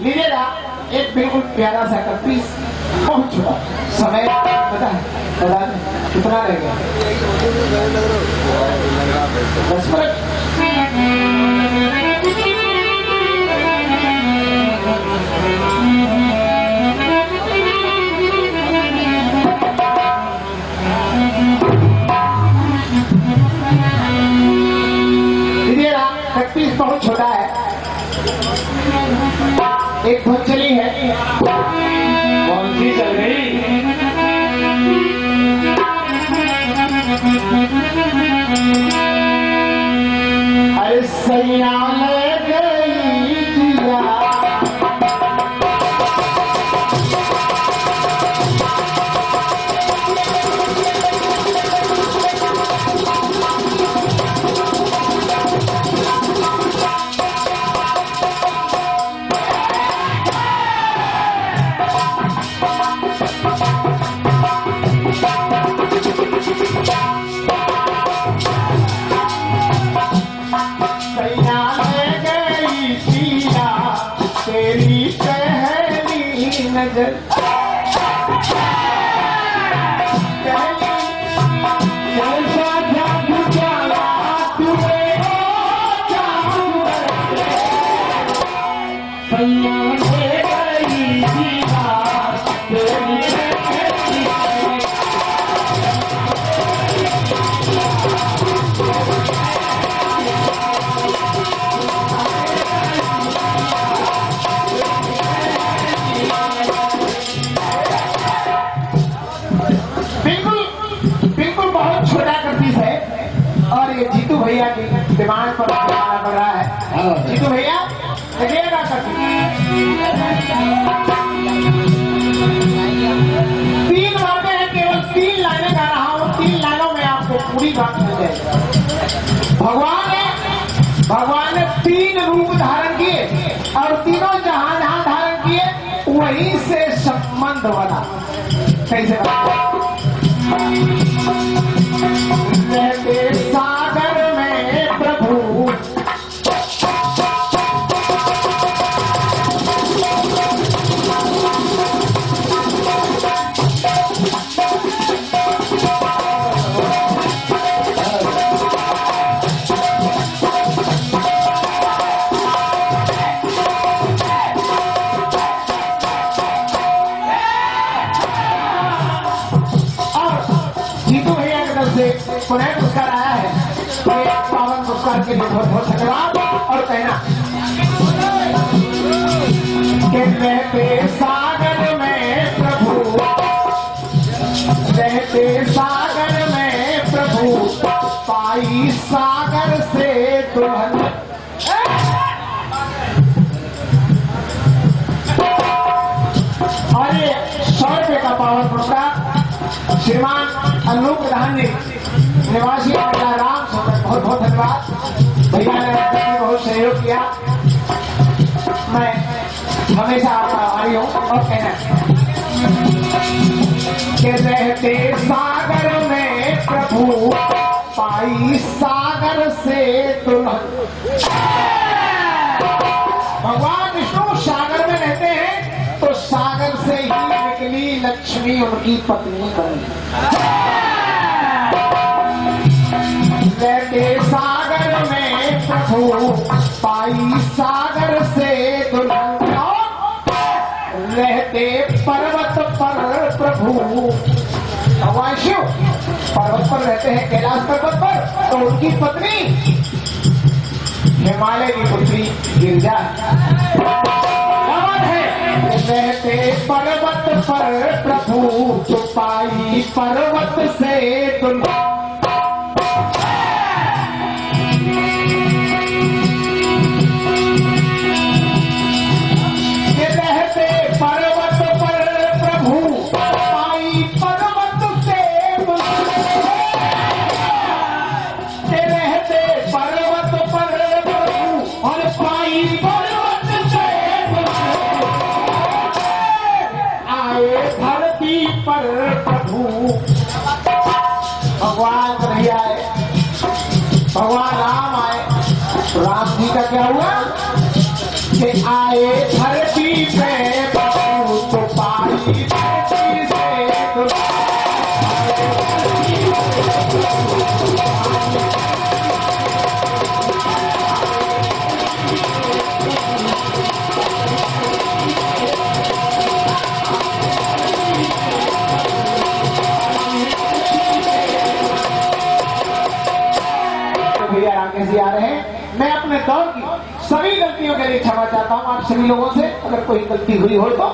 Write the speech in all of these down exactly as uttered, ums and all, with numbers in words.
लीजिएगा एक बिल्कुल प्यारा सा कपीस, बहुत छोटा समय पता है, बता दें कितना रह गया? दस मिनट। लीजिएगा कपीस बहुत छोटा है, एक धुन चली है। कौन सी चल रही? अरे सैया ले गई दिया, नजर जीतू भैया की डिमांड पर बनाना पड़ रहा है। जीतू भैया लगेगा करती तीन बातें हैं, केवल तीन लाइनें गा रहा हूँ, तीन लाइनों में आपको पूरी बात मिल जाएगी। भगवान ने भगवान ने तीन रूप धारण किए और तीनों जहां जहां धारण किए वहीं से संबंध बना। कैसे बना? रहते सागर में प्रभु पुनः पुरस्कार आया है, पावन पुरस्कार के लिए बहुत बहुत धन्यवाद। और कहना कि रहते सागर में प्रभु, रहते सागर में प्रभु, पाई सागर से दुल्हन। और ये सौ रुपये का पावन पुरस्कार श्रीमान अल्लू प्रधान जी निवासी राम सोनर, बहुत बहुत धन्यवाद। भैया ने बहुत सहयोग किया, मैं हमेशा आपका आभारी हूँ। और कहना कि रहते सागर में प्रभु, पाई सागर से दुल्हन। भगवान विष्णु सागर में रहते हैं तो सागर से ही निकली लक्ष्मी उनकी पत्नी बनी। रहते सागर में प्रभु, पाई सागर से दुल्हन। रहते पर्वत पर प्रभु, भगवान शिव पर्वत पर रहते हैं, कैलाश पर्वत पर, तो उनकी पत्नी हिमालय की पुत्री गिरिजा है। रहते पर्वत पर प्रभु, तो पाई पर्वत से दुल्हन। पर प्रभु भगवान नहीं आए, भगवान राम आए। राम जी का क्या हुआ कि आए धरती भैया राकेश जी आ रहे हैं। मैं अपने दौर की सभी गलतियों के लिए क्षमा चाहता हूँ आप सभी लोगों से, अगर कोई गलती हुई हो तो।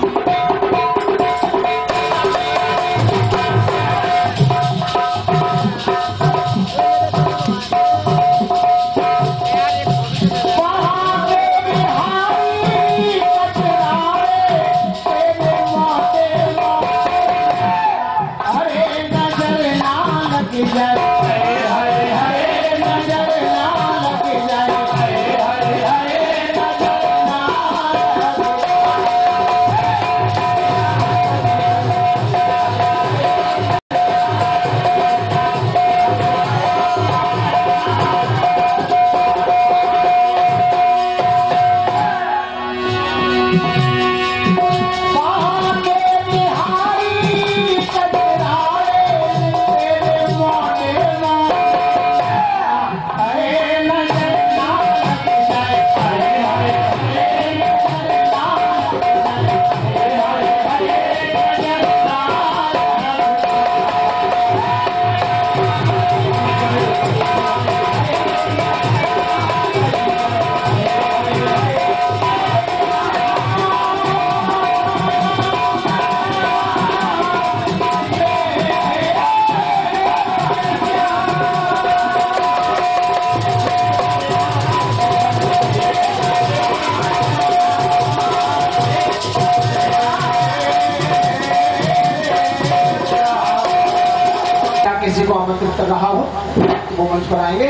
किसी को आमंत्रित कर रहा हो वो मंच पर आएंगे।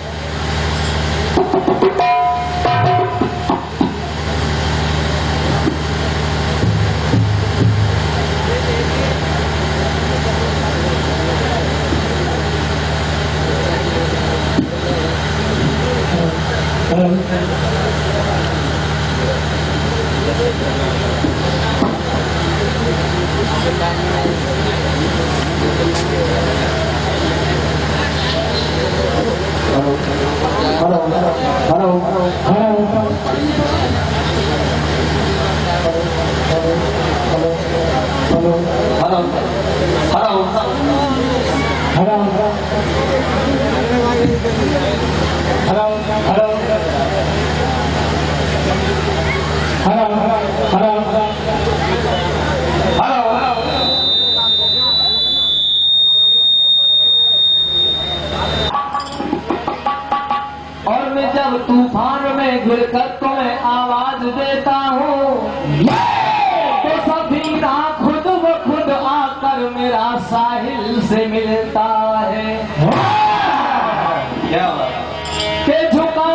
हेलो हेलो और मैं जब तूफान में घिर कर तुम्हें आवाज देता हूँ तो सफीना खुद ब खुद आकर मेरा साहिल से मिलता है। क्या के झुका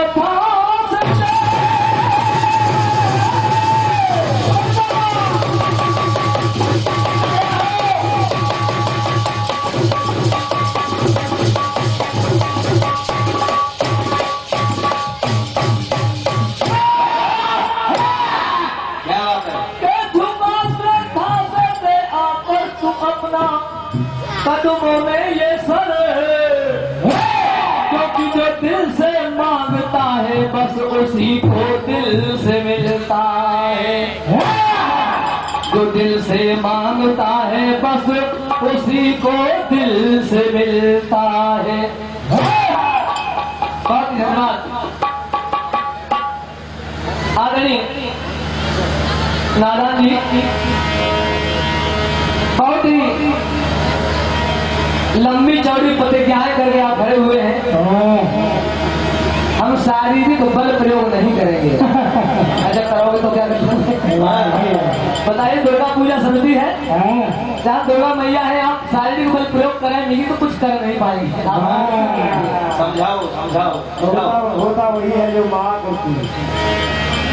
कदमों में ये सर क्योंकि जो दिल से मांगता है बस उसी को दिल से मिलता है। जो दिल से मांगता है बस उसी को दिल से मिलता है। बहुत धन्यवाद आदरणीय नारायण जी, बहुत ही लंबी चौड़ी प्रतिज्ञाएं करके आप खड़े हुए हैं। हम शारीरिक बल प्रयोग नहीं करेंगे। ऐसा करोगे तो क्या करेंगे? बताइए, दुर्गा पूजा समिति है, जहाँ दुर्गा मैया है, आप शारीरिक बल प्रयोग करेंगे तो कुछ कर नहीं पाएंगे। समझाओ समझाओ समझाओ। होता वही है जो माँ करती है।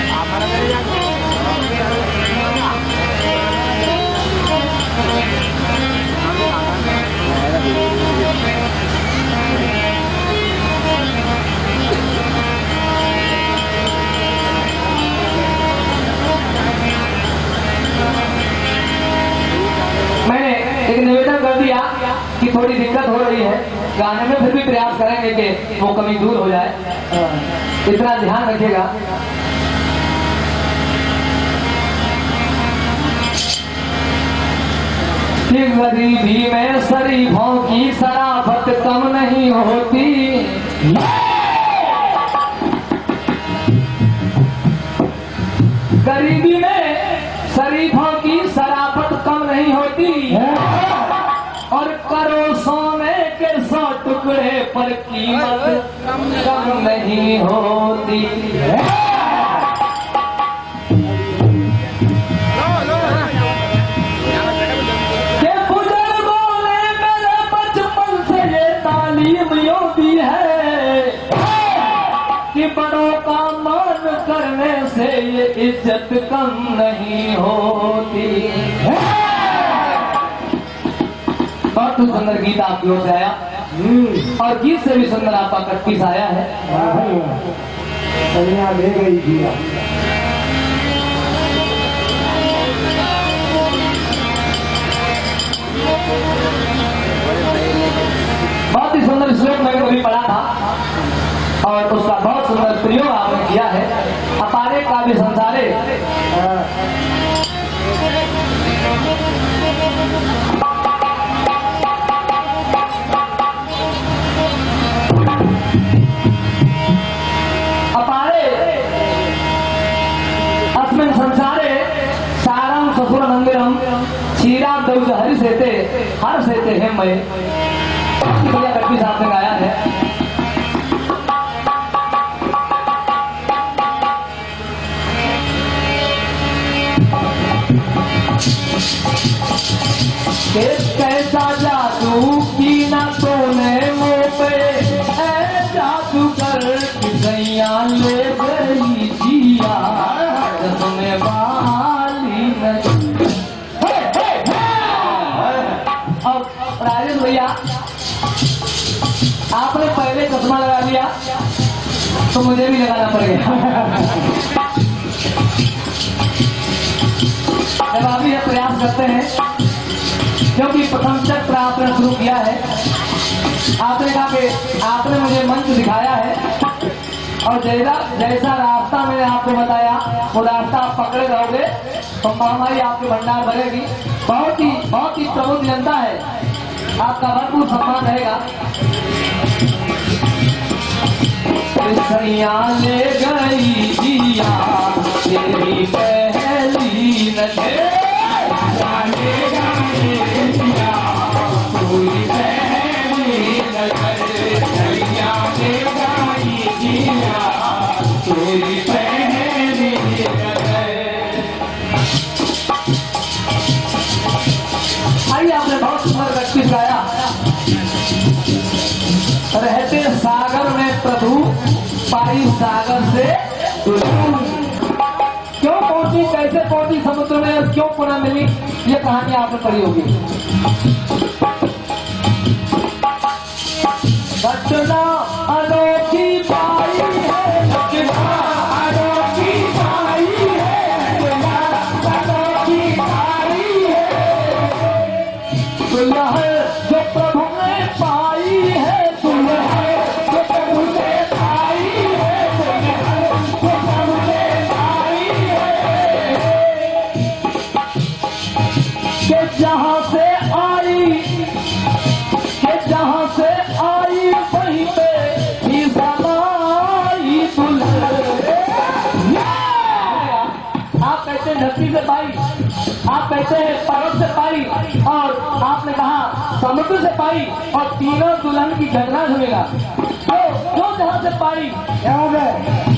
मैंने एक निवेदन कर दिया कि थोड़ी दिक्कत हो रही है गाने में, फिर भी प्रयास करेंगे कि वो कमी दूर हो जाए, इतना ध्यान रखिएगा। कि कि गरीबी में शरीफों की शराफत कम नहीं होती। गरीबी में शरीफों की शराफत कम नहीं होती और करो सोने के सौ टुकड़े पर कीमत कम नहीं होती। के बुजुर्गों ने मेरे बचपन से ये तालीम यूं दी है कि बड़ों का मान करने से ये इज्जत कम नहीं होती। बहुत ही सुंदर गीत आपकी ओर से आया और गीत से भी सुंदर आपका कटपीस आया है। कन्या ले गई दिया। बहुत ही सुंदर श्लोक मैंने कभी पढ़ा था और उसका बहुत सुंदर प्रयोग आपने किया है। अपारे काव्य संसारे अपारे अस्मिन् संसारे सारं ससुर मंदिरम क्षीराम दौज हरि सेते हर सेते है मैं भैया कटपी साहब ने गाया है। के कैसा जादू की ना तूने मुँह पे ऐ जादू कर किसैया ले गई जिया रस्म वाली नहीं। अब राजेश भैया आपने पहले चश्मा लगा लिया तो मुझे भी लगाना पड़ेगा। जब आप यह प्रयास करते हैं क्योंकि प्रथम चक्र आपने शुरू किया है, आपने कहा कि आपने मुझे मंच दिखाया है और जैसा जैसा रास्ता मैंने आपको बताया वो रास्ता आप पकड़े रहोगे तो महामारी आपके भंडार भरेगी। बहुत ही बहुत ही प्रबुद्ध जनता है, आपका भरपूर सम्मान रहेगा। सैया ले गई जिया तेरी पहली नजर ले गई जिया पूरी पहली नजर सैया ले गई जिया पूरी पहली नजर। आइए आपने बहुत सुंदर व्यक्ति गाया। रहते सागर में प्रभु पाई सागर से क्यों पहुंची कैसे पहुंची समुद्र में और क्यों पुनः मिली ये कहानी आपने पढ़ी होगी। घटना अनोखी पाई है घटना अनोखी पाई है घटना अनोखी पाई है दुल्हन जो प्रभु ने पाई है जहाँ से आई के जहाँ से आई वहीं पे ही समाई दुल्हन। आप कहते हैं धरती से पाई, आप कहते हैं पर्वत से पाई और आपने कहा समुद्र से पाई और तीनों दुल्हन की घटना सुनेगा तो जो जहाँ से पाई याद है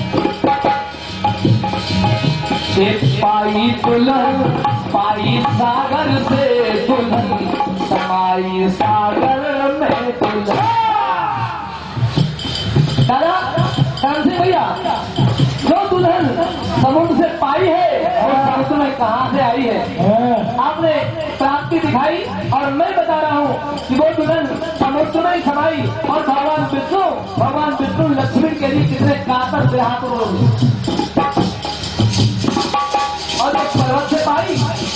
पाई दुल्हन पाई सागर से दुल्हन समाई सागर में दुल्हन। दादा कौन से भैया जो दुल्हन समुद्र से पाई है और समुद्र में कहाँ से आई है आपने प्राप्ति दिखाई और मैं बता रहा हूँ कि वो दुल्हन समुद्र में ही समाई और भगवान विष्णु भगवान विष्णु लक्ष्मी के लिए कितने कातर से हाथ और एक पर्वत से पाई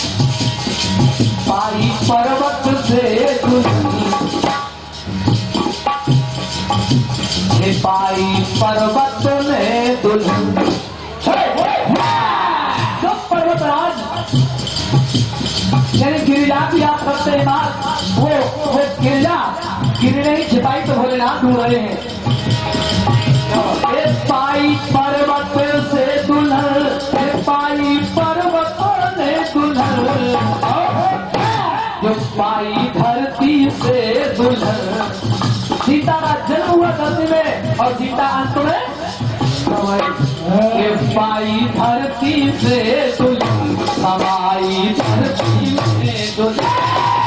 पाई पर्वत से दुल्हन पाई पर्वत में दुल्हन। जो पर्वतराज यानी गिरिराज की आप से मार वो वो गिर जा गिर नहीं छिपाई तो भोलेनाथ ढूंढ रहे हैं। ए पाई पर्वत से दुल्हन ए पाई पर्वत ने दुल्हन जो पाई धरती से दुल्हन। सीता का जन्म हुआ धरती में और सीता अंत में ये पाई धरती से दुल्हन समाई धरती में दुल्हन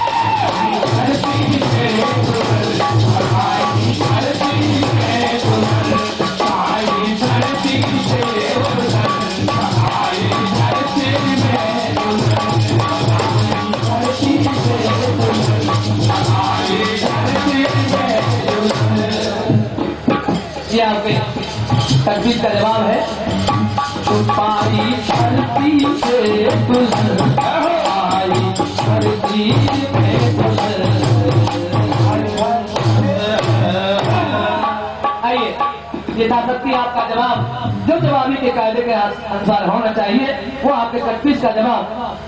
धरती से दुल्हन समाई धरती में दुल्हन समाई धरती से दुल्हन समाई धरती में दुल्हन धरती से दुल्हन समाई धरती में दुल्हन। ये आपके तकबीर का जवाब है। पाई धरती से दुल्हन आई धरती में दुल्हन। आइए ये था सकती आपका जवाब जो जवाबी के कायदे के अनुसार होना चाहिए वो आपके तकबीर का जवाब।